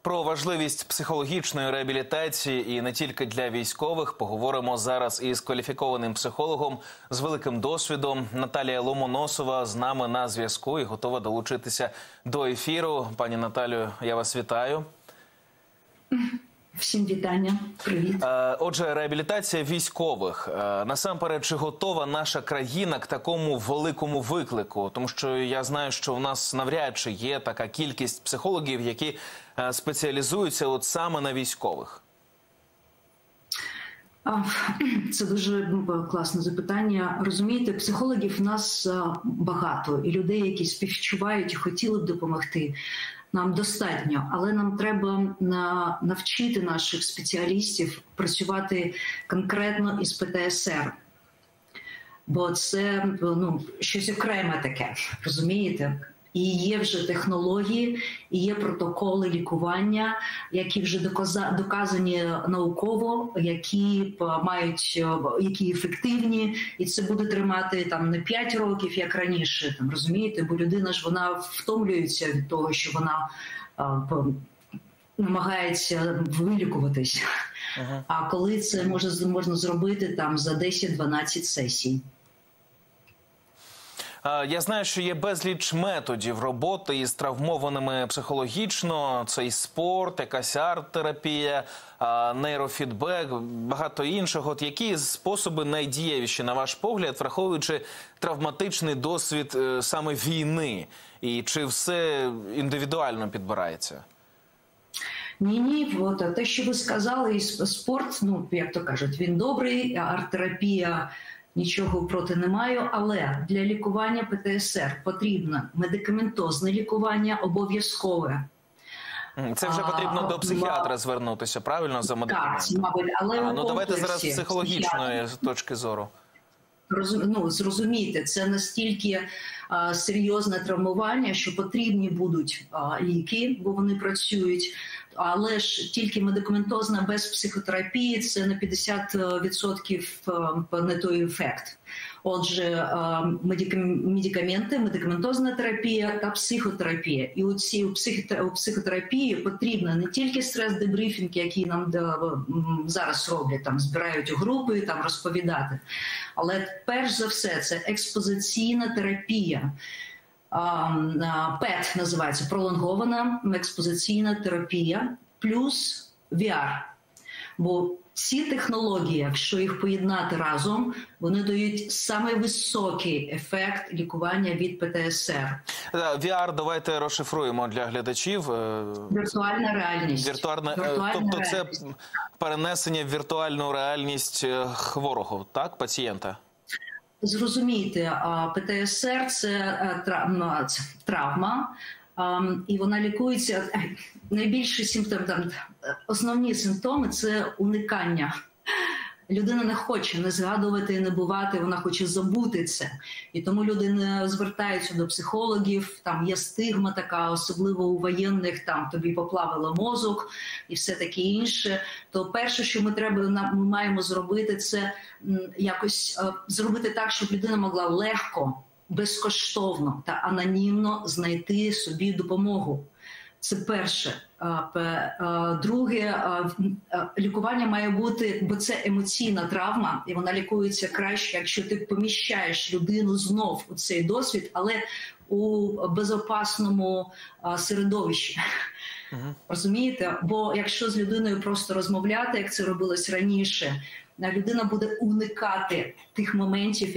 Про важливість психологічної реабілітації і не тільки для військових поговоримо зараз із кваліфікованим психологом з великим досвідом. Наталія Ломоносова з нами на зв'язку і готова долучитися до ефіру. Пані Наталію, я вас вітаю. Всім вітання. Привіт. Отже, реабілітація військових. Насамперед, чи готова наша країна к такому великому виклику? Тому що я знаю, що в нас навряд чи є така кількість психологів, які спеціалізуються от саме на військових. Це дуже класне запитання. Розумієте, психологів в нас багато. І людей, які співчувають і хотіли б допомогти, нам достатньо, але нам треба навчити наших спеціалістів працювати конкретно із ПТСР. Бо це щось окреме таке, розумієте? І є вже технології, і є протоколи лікування, які вже доказані науково, які ефективні, і це буде тримати не 5 років, як раніше, розумієте? Бо людина ж вона втомлюється від того, що вона намагається вилікуватись. А коли це можна зробити за 10-12 сесій. Я знаю, що є безліч методів роботи із травмованими психологічно. Це і спорт, якась арт-терапія, нейрофідбек, багато іншого. От які способи найдієвіші, на ваш погляд, враховуючи травматичний досвід саме війни? І чи все індивідуально підбирається? Ні, те, що ви сказали, спорт, як то кажуть, він добрий, арт-терапія, нічого проти не маю, але для лікування ПТСР потрібно медикаментозне лікування обов'язкове. Це вже потрібно до психіатра звернутися, правильно, за медикаментом? Так, мабуть, але давайте зараз з психологічної точки зору. Зрозумійте, це настільки серйозне травмування, що потрібні будуть ліки, бо вони працюють. Але ж тільки медикаментозна без психотерапії – це на 50% не той ефект. Отже, медикаменти, медикаментозна терапія та психотерапія. І у психотерапії потрібно не тільки стрес-дебрифінг, який нам зараз роблять, збирають у групи, розповідати. Але перш за все це експозиційна терапія. ПЕТ називається, пролонгована експозиційна терапія, плюс VR. Бо ці технології, якщо їх поєднати разом, вони дають саме високий ефект лікування від ПТСР. VR давайте розшифруємо для глядачів. Віртуальна реальність. Тобто це перенесення в віртуальну реальність хворого, так, пацієнта? Зрозумійте, ПТСР – це травма, і вона лікується. Найбільші симптоми, основні симптоми – це уникання. Людина не хоче не згадувати, не бувати, вона хоче забути це. І тому люди не звертаються до психологів, є стигма така, особливо у воєнних, тобі поплавило мозок і все таке інше. То перше, що ми маємо зробити, це якось зробити так, щоб людина могла легко, безкоштовно та анонімно знайти собі допомогу. Це перше. Друге, лікування має бути, бо це емоційна травма, і вона лікується краще, якщо ти поміщаєш людину знов у цей досвід, але у безпечному середовищі. Розумієте? Бо якщо з людиною просто розмовляти, як це робилось раніше, людина буде уникати тих моментів,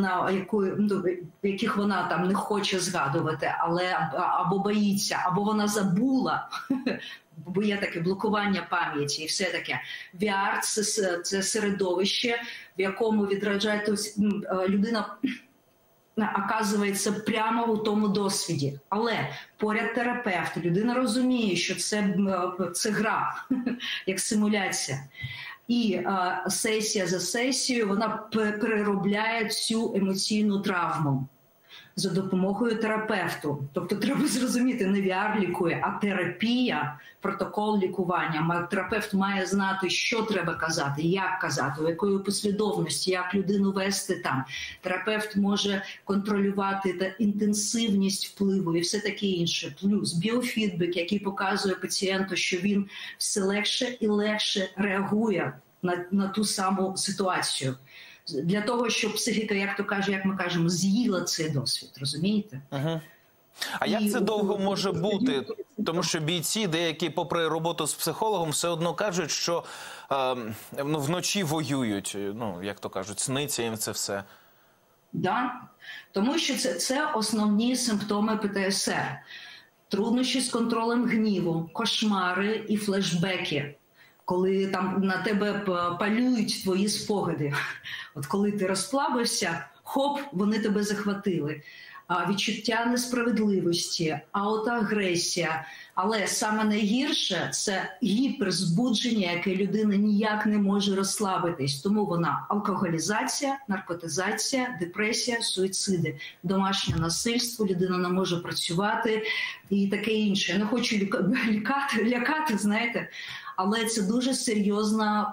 яких вона не хоче згадувати, або боїться, або вона забула, бо є таке блокування пам'яті і все таке. VR – це середовище, в якому відраджається людина, оказується прямо у тому досвіді. Але поряд терапевт, людина розуміє, що це гра, як симуляція. І сесія за сесією вона переробляє цю емоційну травму. за допомогою терапевту. Тобто треба зрозуміти, не VR лікує, а терапія, протокол лікування. Терапевт має знати, що треба казати, як казати, у якої послідовності, як людину вести там. Терапевт може контролювати інтенсивність впливу і все таке інше. Плюс біофідбек, який показує пацієнту, що він все легше і легше реагує на ту саму ситуацію. Для того, щоб психіка, як ми кажемо, з'їла цей досвід, розумієте? Угу. А як це довго може бути? Тому що бійці деякі, попри роботу з психологом, все одно кажуть, що вночі воюють, як то кажуть, сниться їм це все. Да. Тому що це основні симптоми ПТСР. Труднощі з контролем гніву, кошмари і флешбеки. Коли там на тебе палюють твої спогади. От коли ти розслабився, хоп, вони тебе захватили. Відчуття несправедливості, аутоагресія. Але саме найгірше – це гіперзбудження, яке людина ніяк не може розслабитись. Тому вона алкоголізація, наркотизація, депресія, суїциди, домашнє насильство, людина не може працювати і таке інше. Я не хочу лякати, знаєте, але це дуже серйозна...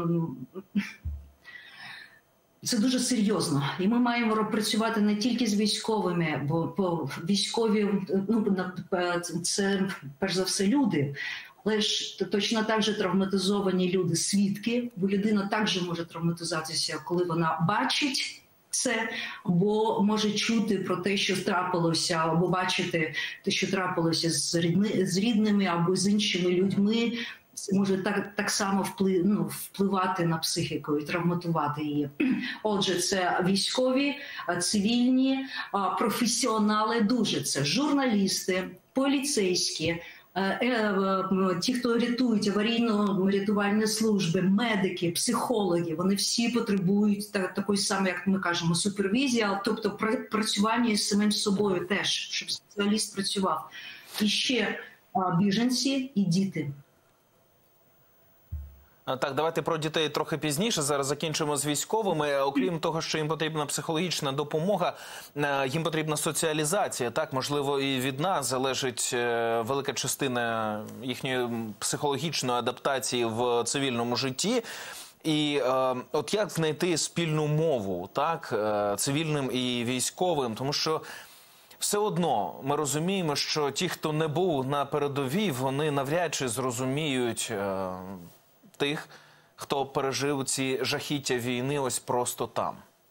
Це дуже серйозно. І ми маємо працювати не тільки з військовими, бо військові, це перш за все люди, але ж точно так же травматизовані люди, свідки, бо людина також може травматизуватися, коли вона бачить це, або може чути про те, що трапилося, або бачити те, що трапилося з рідними, або з іншими людьми. Це може так само впливати на психіку і травматувати її. Отже, це військові, цивільні, професіонали дуже. Це журналісти, поліцейські, ті, хто рятують аварійно-рятувальні служби, медики, психологи. Вони всі потребують такої самої, як ми кажемо, супервізії, тобто працювання з самим собою теж, щоб спеціаліст працював. І ще біженці і діти. Так, давайте про дітей трохи пізніше. Зараз закінчимо з військовими. Окрім того, що їм потрібна психологічна допомога, їм потрібна соціалізація. Так, можливо, і від нас залежить велика частина їхньої психологічної адаптації в цивільному житті. І от як знайти спільну мову, так, цивільним і військовим, тому що все одно ми розуміємо, що ті, хто не був на передовій, вони навряд чи зрозуміють тих, хто пережив ці жахіття війни ось просто там.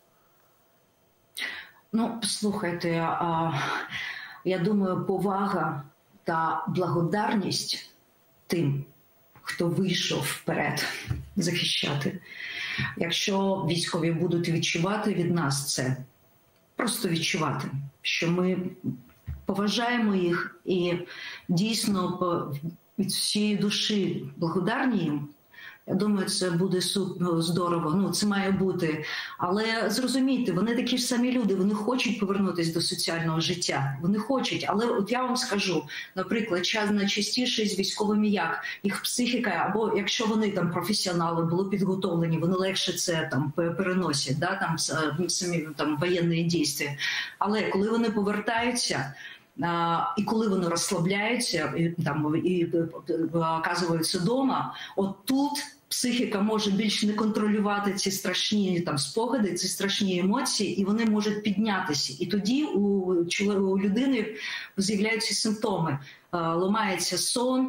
Слухайте, я думаю, повага та благодарність тим, хто вийшов вперед захищати. Якщо військові будуть відчувати від нас це, просто відчувати, що ми поважаємо їх і дійсно від всієї душі благодарні їм, я думаю, це буде здорово. Це має бути. Але зрозумійте, вони такі ж самі люди, вони хочуть повернутися до соціального життя. Вони хочуть. Але от я вам скажу, наприклад, найчастіше з військовими як? Їх психіка, або якщо вони там професіонали, були підготовлені, вони легше це там переносять, самі воєнні дії. Але коли вони повертаються, і коли вони розслабляються і оказуються вдома, от тут психіка може більш не контролювати ці страшні спогади, ці страшні емоції, і вони можуть піднятися. І тоді у людини з'являються симптоми. Ламається сон,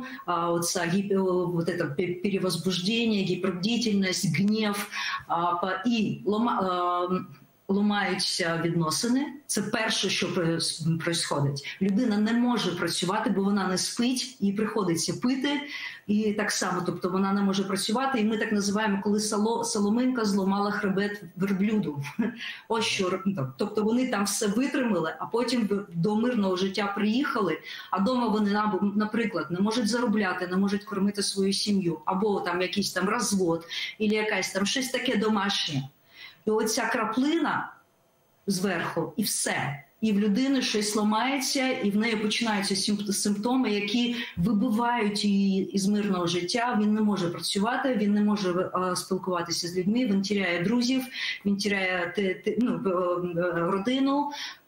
перевозбуждення, гіпербдительність, гнів і ламаються відносини. Це перше, що відбувається. Людина не може працювати, бо вона не спить, їй приходиться пити. І так само, тобто вона не може працювати. І ми так називаємо, коли соломинка зламала хребет верблюду. Ось що. Тобто вони там все витримали, а потім до мирного життя приїхали, а вдома вони, наприклад, не можуть заробляти, не можуть кормити свою сім'ю, або там якийсь там розвод, або якась там щось таке домашнє. І оця краплина зверху, і все. І в людини щось ламається, і в неї починаються симптоми, які вибивають її із мирного життя. Він не може працювати, він не може спілкуватися з людьми, він тіряє друзів, він тіряє родину.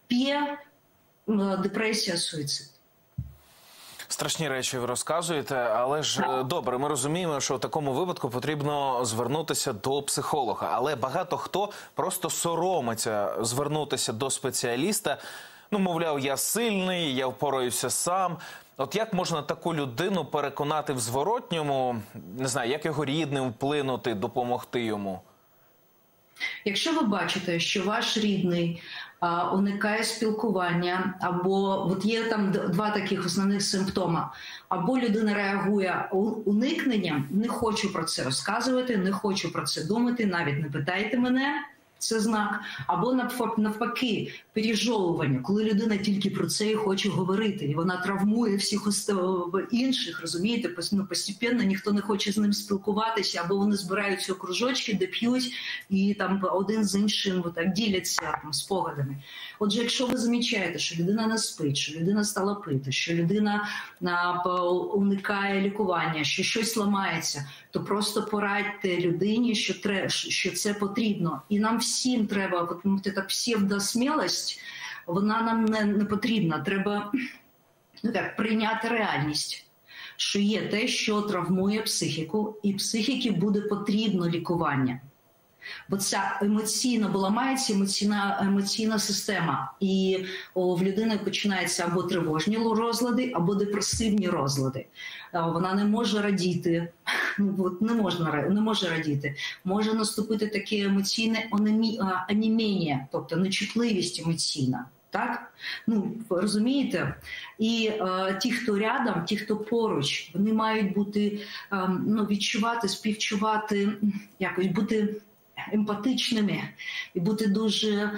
п'є, депресія, суїцид. Страшні речі ви розказуєте, але ж добре, ми розуміємо, що в такому випадку потрібно звернутися до психолога. Але багато хто просто соромиться звернутися до спеціаліста. Ну, мовляв, я сильний, я впораюся сам. От як можна таку людину переконати в зворотньому, не знаю, як його рідним вплинути, допомогти йому? Якщо ви бачите, що ваш рідний уникає спілкування, або от є там два таких основних симптоми, або людина реагує уникненням, не хочу про це розказувати, не хочу про це думати, навіть не питайте мене, це знак, або навпаки, пережовування, коли людина тільки про це і хоче говорити, і вона травмує всіх інших, розумієте, постепенно ніхто не хоче з ним спілкуватися, або вони збираються у кружочки, де п'ють, і там один з іншим так діляться там спогадами. Отже, якщо ви замічаєте, що людина не спить, що людина стала пити, що людина уникає лікування, що щось ламається, то просто порадьте людині, що це потрібно. І нам всім треба, от ця псевдосмілость, вона нам не потрібна. Треба прийняти реальність, що є те, що травмує психіку, і психіці буде потрібно лікування. Бо ця ламається емоційна система, і в людини починаються або тривожні розлади, або депресивні розлади. Вона не може радіти, не може радіти. Може наступити таке емоційне анемія, тобто нечутливість емоційна. Так? Розумієте? І ті, хто рядом, ті, хто поруч, вони мають бути, відчувати, співчувати, якось бути емпатичними і бути дуже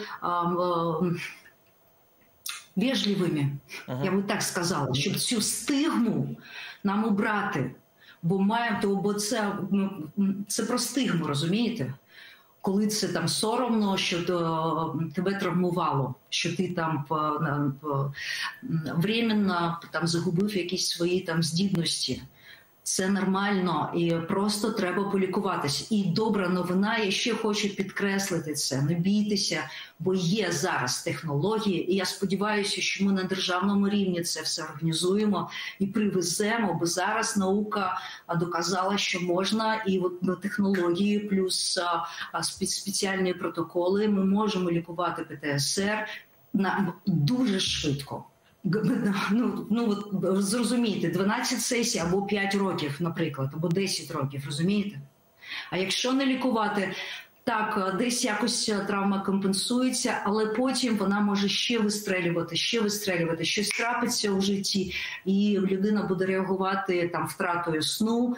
вежливими, я би так сказала, щоб цю стигму нам убрати. Бо це про стигму, розумієте? Коли це там соромно, що тебе травмувало, що ти там временно там загубив якісь свої там здібності. Це нормально і просто треба полікуватися. І добра новина, я ще хочу підкреслити це. Не бійтеся, бо є зараз технології, і я сподіваюся, що ми на державному рівні це все організуємо і привеземо, бо зараз наука доказала, що можна, і от на технології плюс спеціальні протоколи ми можемо лікувати ПТСР дуже швидко. Зрозумійте, 12 сесій або 5 років, наприклад, або 10 років, розумієте? А якщо не лікувати, так, десь якось травма компенсується, але потім вона може ще вистрелювати, щось трапиться у житті, і людина буде реагувати там втратою сну,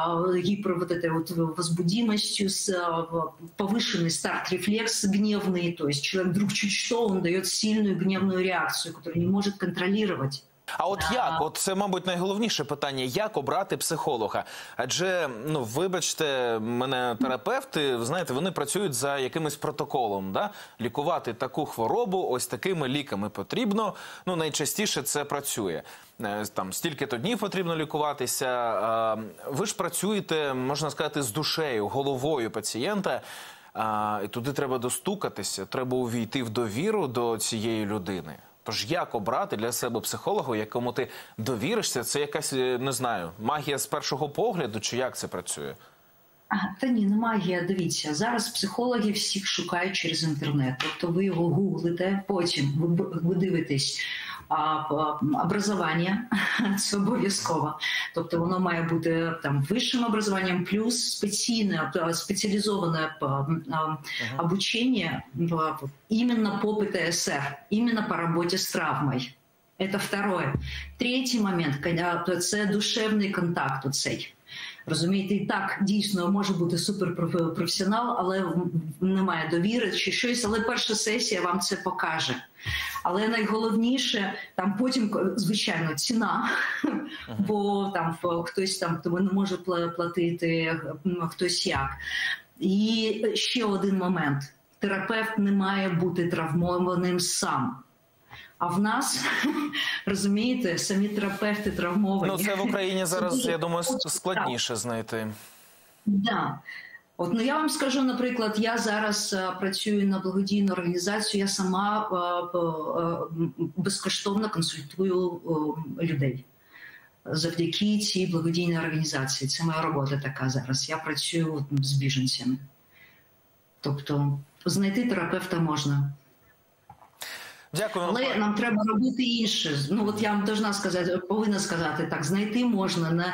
возбудимостью, повышенный старт-рефлекс гневный, то есть человек вдруг чуть что, он дает сильную гневную реакцию, которую не может контролировать. А от як? От це, мабуть, найголовніше питання. Як обрати психолога? Адже, вибачте, мене терапевти, знаєте, вони працюють за якимось протоколом, да? Лікувати таку хворобу ось такими ліками потрібно. Найчастіше це працює. Там стільки-то днів потрібно лікуватися. Ви ж працюєте, можна сказати, з душею, головою пацієнта. І туди треба достукатися, треба увійти в довіру до цієї людини. Тож як обрати для себе психолога, якому ти довіришся? Це якась, не знаю, магія з першого погляду, чи як це працює? Та ні, не магія. Дивіться, зараз психологи всіх шукають через інтернет. Тобто ви його гуглите, потім ви дивитесь образування, це обов'язково. Тобто воно має бути там вищим образованием плюс спеціалізоване обучение именно по ПТСР, именно по работе с травмой. Это второе. Третій момент, це душевний контакт оцей. Розумієте, і так, дійсно, може бути суперпрофесіонал, але немає довіри чи щось, але перша сесія вам це покаже. Але найголовніше, там потім, звичайно, ціна, бо там хтось там не може платити, хтось як. І ще один момент. Терапевт не має бути травмованим сам. А в нас, розумієте, самі терапевти травмовані. Це в Україні зараз, я думаю, складніше знайти. Да. От, ну я вам скажу, наприклад, я зараз працюю на благодійну організацію, я сама безкоштовно консультую людей. Завдяки цій благодійній організації. Це моя робота така зараз. Я працюю з біженцями. Тобто знайти терапевта можна. Дякую. Але нам треба робити інше. Ну от я вам повинна сказати так, знайти можна,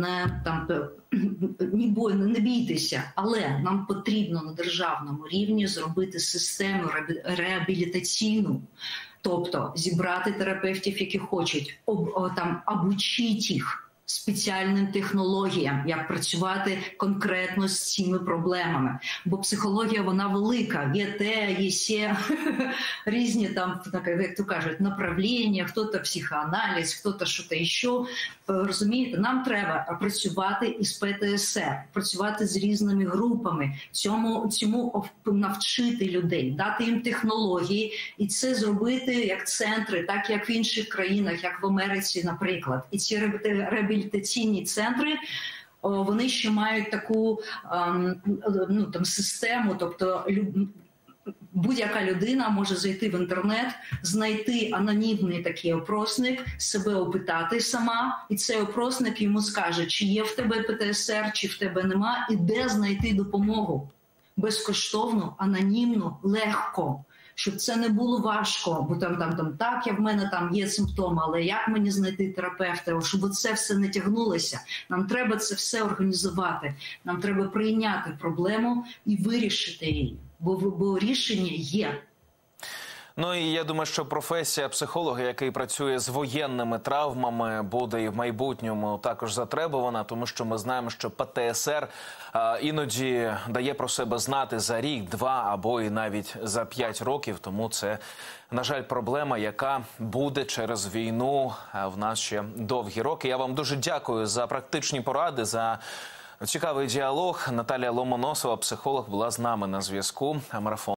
не бійтеся, але нам потрібно на державному рівні зробити систему реабілітаційну, тобто зібрати терапевтів, які хочуть, обучити їх спеціальним технологіям, як працювати конкретно з цими проблемами. Бо психологія, вона велика. Є те, є сє, різні там, як то кажуть, направлення, хто-то психоаналіз, хто-то що-то ще. Розумієте, нам треба працювати із ПТСР, працювати з різними групами, цьому навчити людей, дати їм технології і це зробити як центри, так як в інших країнах, як в Америці, наприклад. І ці реабілітаційні центри, вони ще мають таку систему, тобто будь-яка людина може зайти в інтернет, знайти анонімний такий опросник, себе опитати сама, і цей опросник йому скаже, чи є в тебе ПТСР, чи в тебе нема, і де знайти допомогу. Безкоштовно, анонімно, легко. Щоб це не було важко, бо так, в мене там є симптоми, але як мені знайти терапевта, щоб це все не тягнулося. Нам треба це все організувати, нам треба прийняти проблему і вирішити її, бо рішення є. Ну і я думаю, що професія психолога, який працює з воєнними травмами, буде і в майбутньому також затребувана, тому що ми знаємо, що ПТСР іноді дає про себе знати за рік, два або і навіть за 5 років. Тому це, на жаль, проблема, яка буде через війну в нас ще довгі роки. Я вам дуже дякую за практичні поради, за цікавий діалог. Наталія Ломоносова, психолог, була з нами на зв'язку. Марафон.